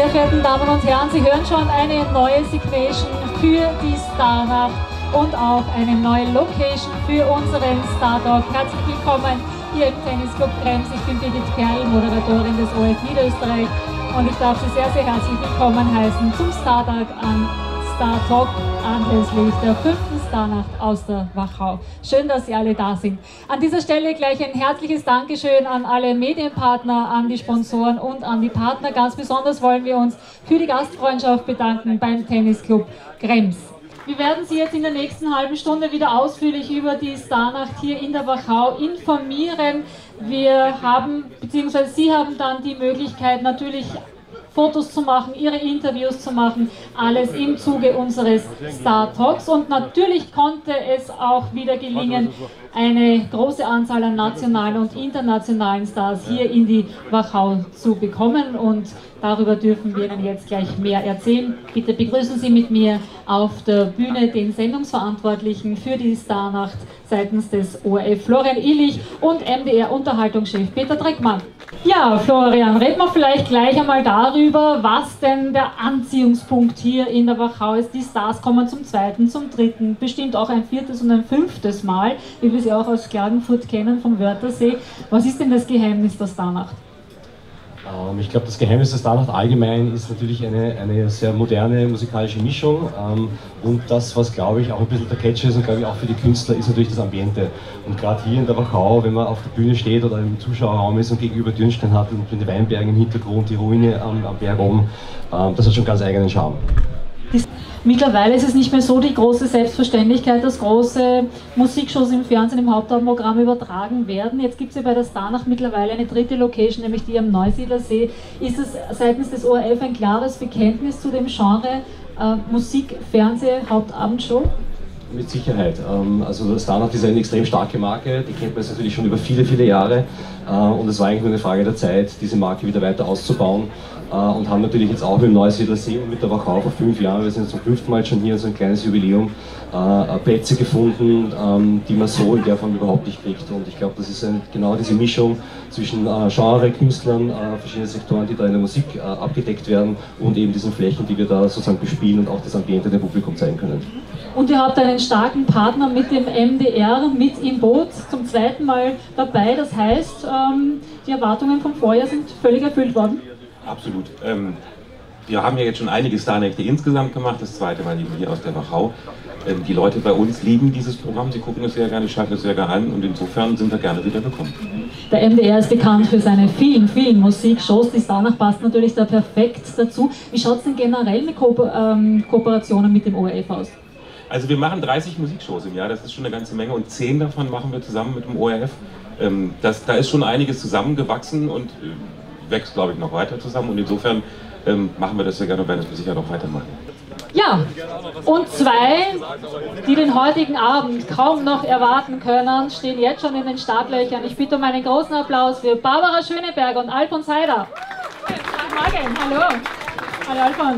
Sehr verehrten Damen und Herren, Sie hören schon eine neue Signation für die Starnacht und auch eine neue Location für unseren Star Talk. Herzlich willkommen hier im Tennisclub Krems. Ich bin Birgit Perl, Moderatorin des ORF Niederösterreich, und ich darf Sie sehr, sehr herzlich willkommen heißen zum Star Talk anlässlich der 5. Starnacht aus der Wachau. Schön, dass Sie alle da sind. An dieser Stelle gleich ein herzliches Dankeschön an alle Medienpartner, an die Sponsoren und an die Partner. Ganz besonders wollen wir uns für die Gastfreundschaft bedanken beim Tennisclub Krems. Wir werden Sie jetzt in der nächsten halben Stunde wieder ausführlich über die Starnacht hier in der Wachau informieren. Wir haben, beziehungsweise Sie haben dann die Möglichkeit, natürlich Fotos zu machen, Ihre Interviews zu machen, alles im Zuge unseres Star Talks. Und natürlich konnte es auch wieder gelingen, eine große Anzahl an nationalen und internationalen Stars hier in die Wachau zu bekommen. Und darüber dürfen wir Ihnen jetzt gleich mehr erzählen. Bitte begrüßen Sie mit mir auf der Bühne den Sendungsverantwortlichen für die Starnacht seitens des ORF, Florian Illich, und MDR-Unterhaltungschef Peter Dreckmann. Ja, Florian, reden wir vielleicht gleich einmal darüber, was denn der Anziehungspunkt hier in der Wachau ist. Die Stars kommen zum 2., zum 3., bestimmt auch ein 4. und ein 5. Mal, wie wir sie auch aus Klagenfurt kennen, vom Wörthersee. Was ist denn das Geheimnis der Starnacht? Ich glaube, das Geheimnis der Starnacht allgemein ist natürlich eine sehr moderne musikalische Mischung, und das, was, glaube ich, auch ein bisschen der Catch ist und, glaube ich, auch für die Künstler, ist natürlich das Ambiente. Und gerade hier in der Wachau, wenn man auf der Bühne steht oder im Zuschauerraum ist und gegenüber Dürnstein hat und mit den Weinbergen im Hintergrund, die Ruine am Berg oben, das hat schon ganz eigenen Charme. Mittlerweile ist es nicht mehr so die große Selbstverständlichkeit, dass große Musikshows im Fernsehen, im Hauptabendprogramm übertragen werden. Jetzt gibt es ja bei der Starnacht mittlerweile eine 3. Location, nämlich die am Neusiedlersee. Ist es seitens des ORF ein klares Bekenntnis zu dem Genre Musik, Fernseh, Hauptabendshow? Mit Sicherheit. Also Starnacht ist eine extrem starke Marke, die kennt man jetzt natürlich schon über viele, viele Jahre, und es war eigentlich nur eine Frage der Zeit, diese Marke wieder weiter auszubauen, und haben natürlich jetzt auch mit dem Neusiedlersee und mit der Wachau vor 5 Jahren, wir sind zum 5. Mal schon hier, so ein kleines Jubiläum, Plätze gefunden, die man so in der Form überhaupt nicht kriegt, und ich glaube, das ist genau diese Mischung zwischen Genre, Künstlern, verschiedene Sektoren, die da in der Musik abgedeckt werden, und eben diesen Flächen, die wir da sozusagen bespielen und auch das Ambiente dem Publikum zeigen können. Und ihr habt einen starken Partner mit dem MDR mit im Boot, zum 2. Mal dabei. Das heißt, die Erwartungen vom Vorjahr sind völlig erfüllt worden? Absolut. Wir haben ja jetzt schon einige Starnächte insgesamt gemacht, das 2. Mal hier aus der Wachau. Die Leute bei uns lieben dieses Programm, sie gucken es sehr gerne, schalten es sehr gerne an, und insofern sind wir gerne wieder willkommen. Der MDR ist bekannt für seine vielen, vielen Musikshows. Die Starnacht passt natürlich da perfekt dazu. Wie schaut es denn generell mit Kooperationen mit dem ORF aus? Also wir machen 30 Musikshows im Jahr, das ist schon eine ganze Menge, und 10 davon machen wir zusammen mit dem ORF. Da ist schon einiges zusammengewachsen und wächst, glaube ich, noch weiter zusammen, und insofern machen wir das sehr gerne und werden es sicher noch weitermachen. Ja, und 2, die den heutigen Abend kaum noch erwarten können, stehen jetzt schon in den Startlöchern. Ich bitte um einen großen Applaus für Barbara Schöneberger und Alfons Heider. Guten Morgen, hallo. Hallo Alfons.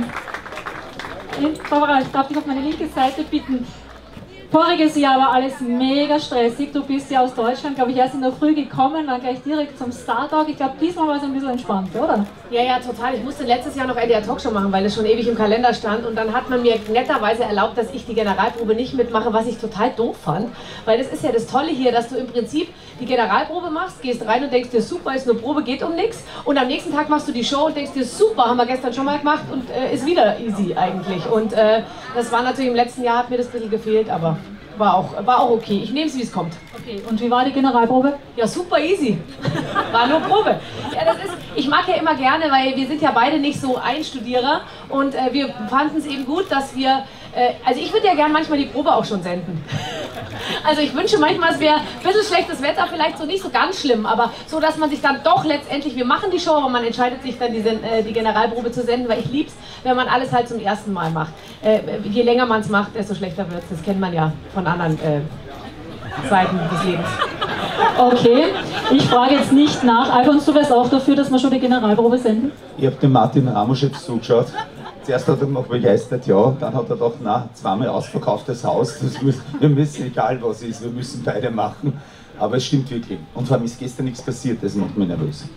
Barbara, ich darf dich auf meine linke Seite bitten. Voriges Jahr war alles mega stressig. Du bist ja aus Deutschland, glaube ich, erst in der Früh gekommen, dann gleich direkt zum Star Talk. Ich glaube, diesmal war es ein bisschen entspannt, oder? Ja, ja, total. Ich musste letztes Jahr noch NDR Talkshow machen, weil es schon ewig im Kalender stand. Und dann hat man mir netterweise erlaubt, dass ich die Generalprobe nicht mitmache, was ich total doof fand. Weil das ist ja das Tolle hier, dass du im Prinzip die Generalprobe machst, gehst rein und denkst dir, super, ist nur Probe, geht um nichts. Und am nächsten Tag machst du die Show und denkst dir, super, haben wir gestern schon mal gemacht, und ist wieder easy eigentlich. Und das war natürlich im letzten Jahr, hat mir das ein bisschen gefehlt, aber war auch okay. Ich nehme es, wie es kommt. Okay, und wie war die Generalprobe? Ja, super easy. War nur Probe. Ja, ich mag ja immer gerne, weil wir sind ja beide nicht so Einstudierer, und wir fanden es eben gut, dass wir, also ich würde ja gerne manchmal die Probe auch schon senden. Also ich wünsche manchmal, es wäre ein bisschen schlechtes Wetter, vielleicht so nicht so ganz schlimm, aber so, dass man sich dann doch letztendlich, wir machen die Show, aber man entscheidet sich dann, die Generalprobe zu senden, weil ich lieb's, wenn man alles halt zum ersten Mal macht. Je länger man es macht, desto schlechter wird es. Das kennt man ja von anderen Seiten des Lebens. Okay, ich frage jetzt nicht nach. Alfons, du wärst auch dafür, dass wir schon die Generalprobe senden? Ich habe dem Martin Ramoschek zugeschaut. Zuerst hat er gemacht, weil ich weiß nicht, ja. Dann hat er gedacht, na, 2-mal ausverkauftes Haus. Wir müssen, egal was ist, wir müssen beide machen. Aber es stimmt wirklich. Und vor allem ist gestern nichts passiert, das macht mich nervös.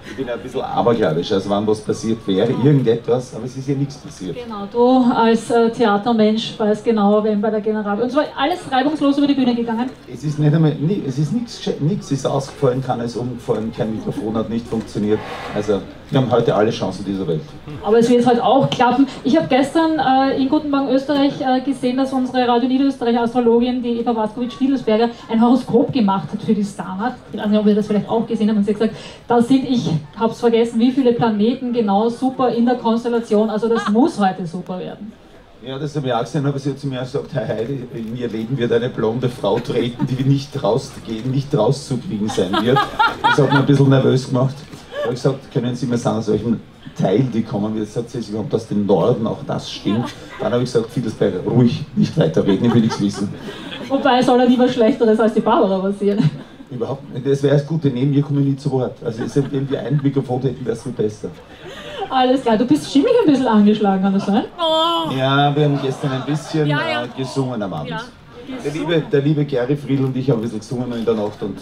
Ich bin ein bisschen abergläubisch, also wenn was passiert wäre, irgendetwas, aber es ist ja nichts passiert. Genau, du als Theatermensch weißt genau, wenn bei der General... Und zwar alles reibungslos über die Bühne gegangen? Es ist nicht einmal, es ist nichts ist ausgefallen, keines umgefallen, kein Mikrofon hat nicht funktioniert. Also wir haben heute alle Chancen dieser Welt. Aber es wird halt auch klappen. Ich habe gestern in Guten Morgen Österreich gesehen, dass unsere Radio Niederösterreich-Astrologin, die Eva Waskowitsch-Fiedelsberger, ein Horoskop gemacht hat für die Starnacht. Ich weiß nicht, ob ihr das vielleicht auch gesehen habt. Und sie hat gesagt, da sind, ich habe es vergessen, wie viele Planeten genau super in der Konstellation. Also das muss heute super werden. Ja, das habe ich auch gesehen, aber sie hat zu mir gesagt, Herr Heidi, in ihr Leben wird eine blonde Frau treten, die nicht rauszugehen, nicht rauszukriegen sein wird. Das hat mich ein bisschen nervös gemacht. Da habe ich gesagt, können Sie mir sagen, aus welchem Teil die kommen wird? Sagt sie kommt aus dem Norden, auch das stimmt. Dann habe ich gesagt, Fiedelsberger, ruhig, nicht weiterreden, ich will nichts wissen. Wobei soll ja nie was Schlechteres als die Barbara passieren. Überhaupt nicht, das wäre das Gute, neben ihr komme ich nie zu Wort. Also wenn wir ein Mikrofon hätten, wäre es viel besser. Alles klar, du bist stimmlich ein bisschen angeschlagen, kann das sein? Oh. Ja, wir haben gestern ein bisschen gesungen am Abend. Ja. Der liebe Gary Friedl und ich haben ein bisschen gesungen in der Nacht. Und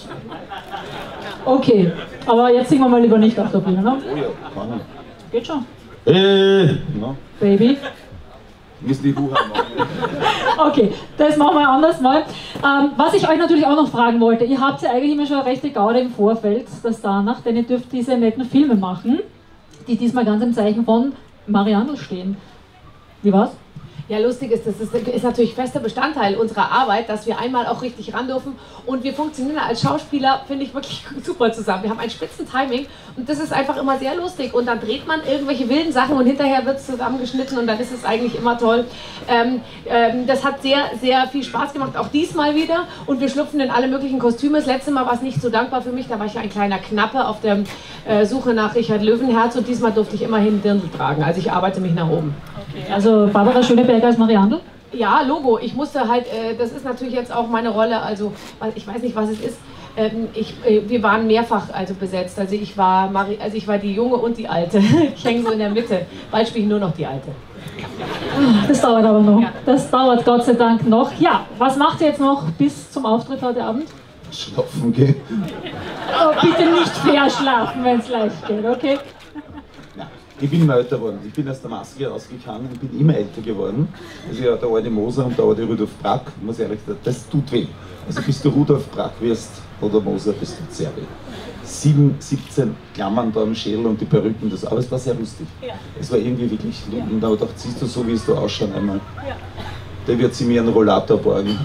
okay, aber jetzt singen wir mal lieber nicht auf der Bühne, ne? Oh ja, kann ich. Geht schon. No. Baby. Müssen die Ruhe machen. Okay, das machen wir anders mal. Was ich euch natürlich auch noch fragen wollte, ihr habt ja eigentlich immer schon eine rechte Gaude im Vorfeld, das danach, denn ihr dürft diese netten Filme machen, die diesmal ganz im Zeichen von Marianne stehen. Wie war's? Ja, lustig ist, das ist natürlich fester Bestandteil unserer Arbeit, dass wir einmal auch richtig ran dürfen und wir funktionieren als Schauspieler, finde ich, wirklich super zusammen. Wir haben ein Spitzentiming und das ist einfach immer sehr lustig und dann dreht man irgendwelche wilden Sachen und hinterher wird es zusammengeschnitten und dann ist es eigentlich immer toll. Das hat sehr, sehr viel Spaß gemacht, auch diesmal wieder und wir schlüpfen in alle möglichen Kostüme. Das letzte Mal war es nicht so dankbar für mich, da war ich ja ein kleiner Knappe auf der Suche nach Richard Löwenherz und diesmal durfte ich immerhin Dirndl tragen, also ich arbeite mich nach oben. Okay, also Barbara Schöneberger als Marianne? Ja, Logo. Ich musste halt, das ist natürlich jetzt auch meine Rolle, also ich weiß nicht, was es ist. Wir waren mehrfach besetzt. Also ich war die Junge und die Alte. Ich hänge so in der Mitte. Bald spiele ich nur noch die Alte. Das dauert aber noch. Ja. Das dauert Gott sei Dank noch. Ja, was macht ihr jetzt noch bis zum Auftritt heute Abend? Schlafen gehen. Oh, bitte nicht verschlafen, wenn es leicht geht, okay? Ich bin immer älter geworden. Ich bin aus der Maske rausgegangen und bin immer älter geworden. Also ja, der alte Moser und der alte Rudolf Brack, muss ich ehrlich sagen, das tut weh. Also bis du Rudolf Brack wirst oder Moser, das tut sehr weh. 17 Klammern da am Schädel und die Perücken, aber es war sehr lustig. Ja. Es war irgendwie wirklich, und da dachte, siehst du so, wie es da ausschaut einmal. Ja. Der wird sie mir einen Rollator borgen.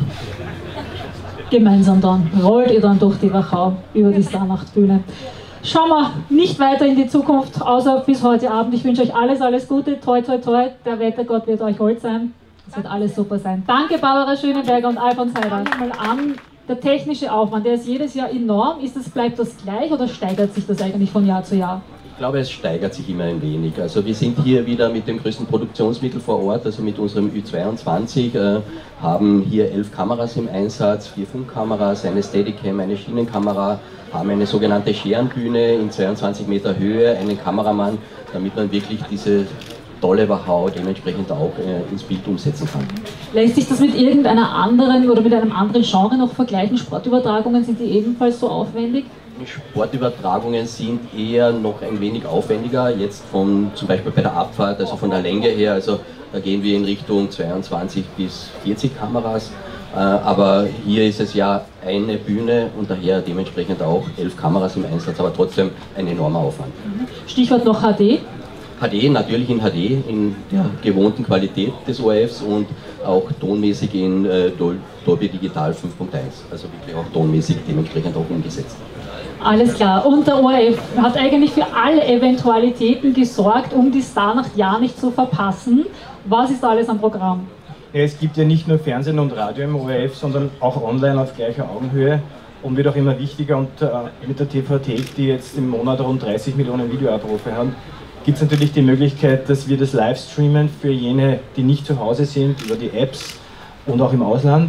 Gemeinsam dann rollt ihr dann durch die Wachau über die Starnachtbühne. Schauen wir nicht weiter in die Zukunft, außer bis heute Abend. Ich wünsche euch alles Gute, toi toi toi, der Wettergott wird euch hold sein. Es wird alles super sein. Danke Barbara Schöneberger und Alfons Heider. Mal an, der technische Aufwand, der ist jedes Jahr enorm. Bleibt das gleich oder steigert sich das eigentlich von Jahr zu Jahr? Ich glaube, es steigert sich immer ein wenig. Also wir sind hier wieder mit dem größten Produktionsmittel vor Ort, also mit unserem Ü22, haben hier 11 Kameras im Einsatz, 4 Funkkameras, eine Steadicam, eine Schienenkamera, haben eine sogenannte Scherenbühne in 22 Meter Höhe, einen Kameramann, damit man wirklich diese tolle Wachau dementsprechend auch ins Bild umsetzen kann. Lässt sich das mit irgendeiner anderen oder mit einem anderen Genre noch vergleichen? Sportübertragungen, sind die ebenfalls so aufwendig? Sportübertragungen sind eher noch ein wenig aufwendiger, jetzt zum Beispiel bei der Abfahrt, also von der Länge her, also da gehen wir in Richtung 22 bis 40 Kameras, aber hier ist es ja eine Bühne und daher dementsprechend auch 11 Kameras im Einsatz, aber trotzdem ein enormer Aufwand. Stichwort noch HD? HD, natürlich in HD, in der gewohnten Qualität des ORFs und auch tonmäßig in Dolby Digital 5.1, also wirklich auch tonmäßig dementsprechend auch umgesetzt. Alles klar. Und der ORF hat eigentlich für alle Eventualitäten gesorgt, um die Starnacht ja nicht zu verpassen. Was ist da alles am Programm? Ja, es gibt ja nicht nur Fernsehen und Radio im ORF, sondern auch online auf gleicher Augenhöhe und wird auch immer wichtiger. Und mit der TV-Thek, die jetzt im Monat rund 30 Millionen Videoabrufe haben, gibt es natürlich die Möglichkeit, dass wir das live streamen für jene, die nicht zu Hause sind, über die Apps und auch im Ausland.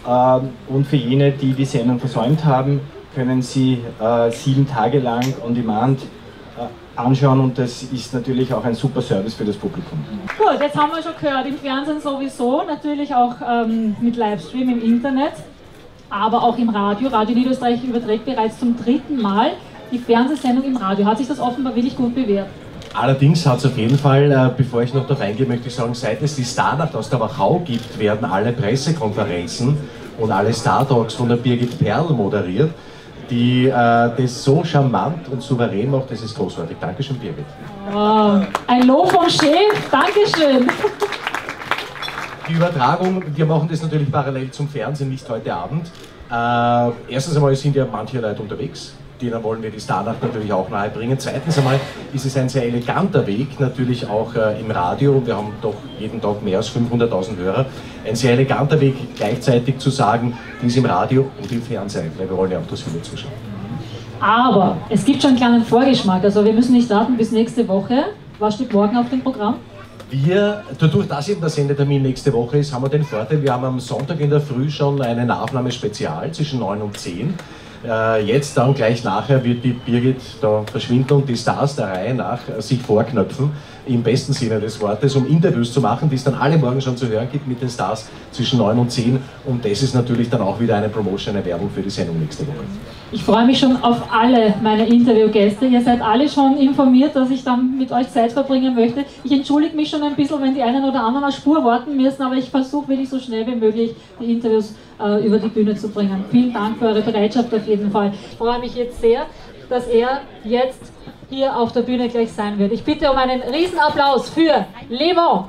Und für jene, die die Sendung versäumt haben, können Sie 7 Tage lang on demand anschauen und das ist natürlich auch ein super Service für das Publikum. Gut, jetzt haben wir schon gehört, im Fernsehen sowieso, natürlich auch mit Livestream im Internet, aber auch im Radio. Radio Niederösterreich überträgt bereits zum 3. Mal. die Fernsehsendung im Radio. Hat sich das offenbar wirklich gut bewährt? Allerdings hat es auf jeden Fall, bevor ich noch darauf eingehe, möchte ich sagen, seit es die Starnacht aus der Wachau gibt, werden alle Pressekonferenzen und alle Star-Talks von der Birgit Perl moderiert, die das so charmant und souverän macht, das ist großartig. Dankeschön, Birgit. Wow. Ein Lob vom Chef, Dankeschön. Die Übertragung, wir machen das natürlich parallel zum Fernsehen, nicht heute Abend. Erstens einmal sind ja manche Leute unterwegs, denen wollen wir die Starnacht natürlich auch nahe bringen. Zweitens einmal ist es ein sehr eleganter Weg, natürlich auch im Radio, und wir haben doch jeden Tag mehr als 500.000 Hörer. Ein sehr eleganter Weg, gleichzeitig zu sagen, die ist im Radio und im Fernsehen, weil wir wollen ja auch, dass viele zuschauen. Aber es gibt schon einen kleinen Vorgeschmack, also wir müssen nicht warten bis nächste Woche. Was steht morgen auf dem Programm? Dadurch, dass eben der Sendetermin nächste Woche ist, haben wir den Vorteil, wir haben am Sonntag in der Früh schon eine Nachnahme-Spezial zwischen 9 und 10. Jetzt dann gleich nachher wird die Birgit da verschwinden und die Stars der Reihe nach sich vorknöpfen, im besten Sinne des Wortes, um Interviews zu machen, die es dann alle morgen schon zu hören gibt mit den Stars zwischen 9 und 10. Und das ist natürlich dann auch wieder eine Promotion, eine Werbung für die Sendung nächste Woche. Ich freue mich schon auf alle meine Interviewgäste. Ihr seid alle schon informiert, dass ich dann mit euch Zeit verbringen möchte. Ich entschuldige mich schon ein bisschen, wenn die einen oder anderen eine Spur warten müssen, aber ich versuche wirklich so schnell wie möglich die Interviews über die Bühne zu bringen. Vielen Dank für eure Bereitschaft auf jeden Fall. Ich freue mich jetzt sehr, dass er jetzt hier auf der Bühne gleich sein wird. Ich bitte um einen Riesenapplaus für Lebo.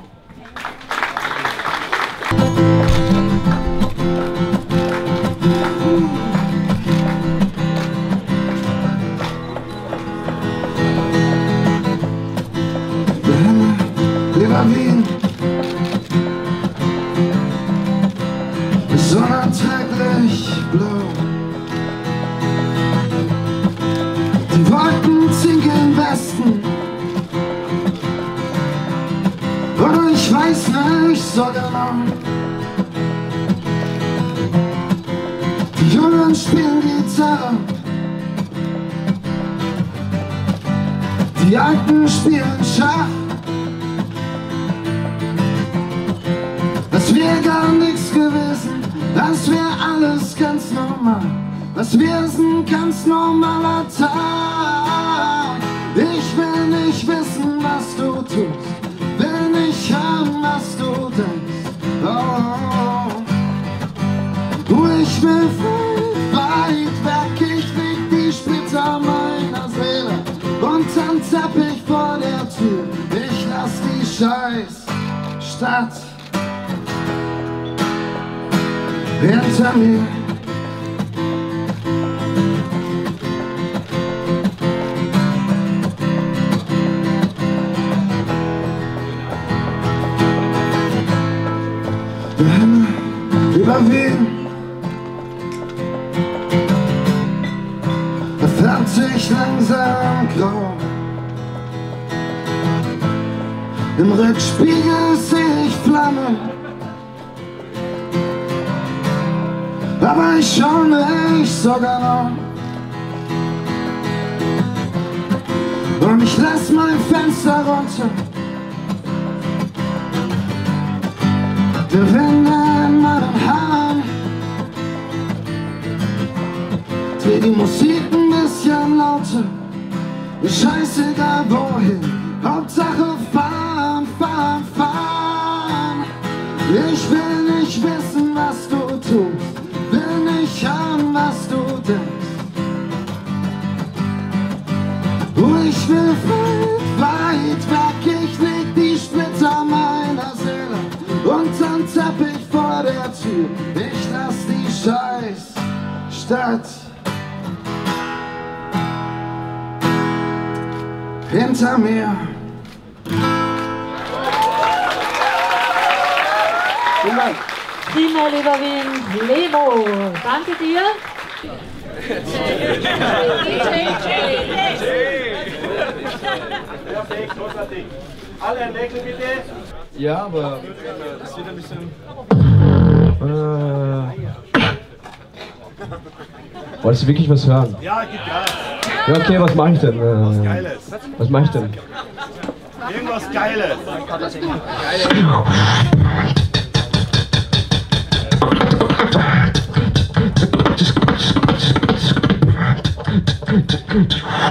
Über Wien ist unerträglich blau. Die Wolken ziehen gen Westen, oder ich weiß nicht so genau. Die Jungen spielen Gitarre, die Alten spielen Schach. Das wäre gar nichts gewesen, das wäre alles ganz normal. Das wäre ein ganz normaler Tag. Ich will nicht wissen, was du tust, will nicht hören, was du denkst. Oh, ich will weit weg, ich leg die Splitter meiner Seele unterm Teppich vor der Tür. Ich lass die scheiß Stadt hinter mir. Der Himmel über Wien, er färbt sich langsam grau. Im Rückspiegel seh ich Flammen, aber ich schau nicht so genau. Und ich lass mein Fenster runter, der Wind in meinen Haaren, dreh die Musik ein bisschen lauter, scheißegal wohin, Hauptsache fahren, fahren, fahren. Ich will nicht wissen, was du tust, will nicht hören, was du denkst. Ich will weit weg, ich leg die Splitter meiner Seele unterm Teppich vor der Tür. Ich lass die scheiß Stadt hinter mir. Vielen Dank. Prima, lieber Wien, Lebo. Danke dir. Perfekt, großartig. Alle ein Lächeln bitte. Ja, aber es wird ein bisschen... Wolltest du wirklich was hören? Ja, gib Gas. Ja, okay, was mache ich denn? Was Geiles. Was mache ich denn? Irgendwas Geiles. Geil.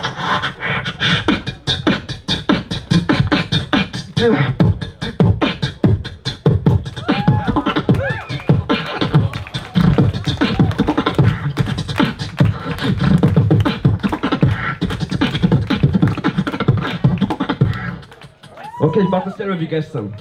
Okay, ich mache dasselbe wie gestern.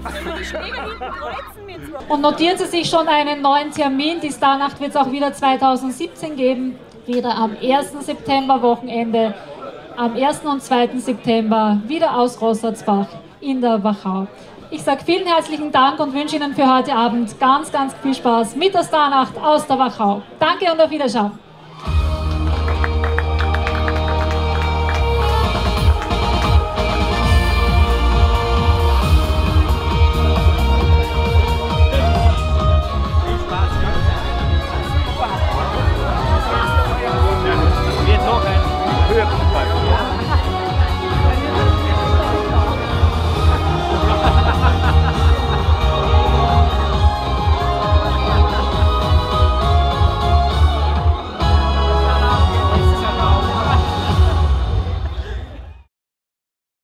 Und notieren Sie sich schon einen neuen Termin. Die Starnacht wird es auch wieder 2017 geben. Wieder am 1. September Wochenende, am 1. und 2. September wieder aus Rossatzbach in der Wachau. Ich sage vielen herzlichen Dank und wünsche Ihnen für heute Abend ganz, ganz viel Spaß mit der Starnacht aus der Wachau. Danke und auf Wiedersehen.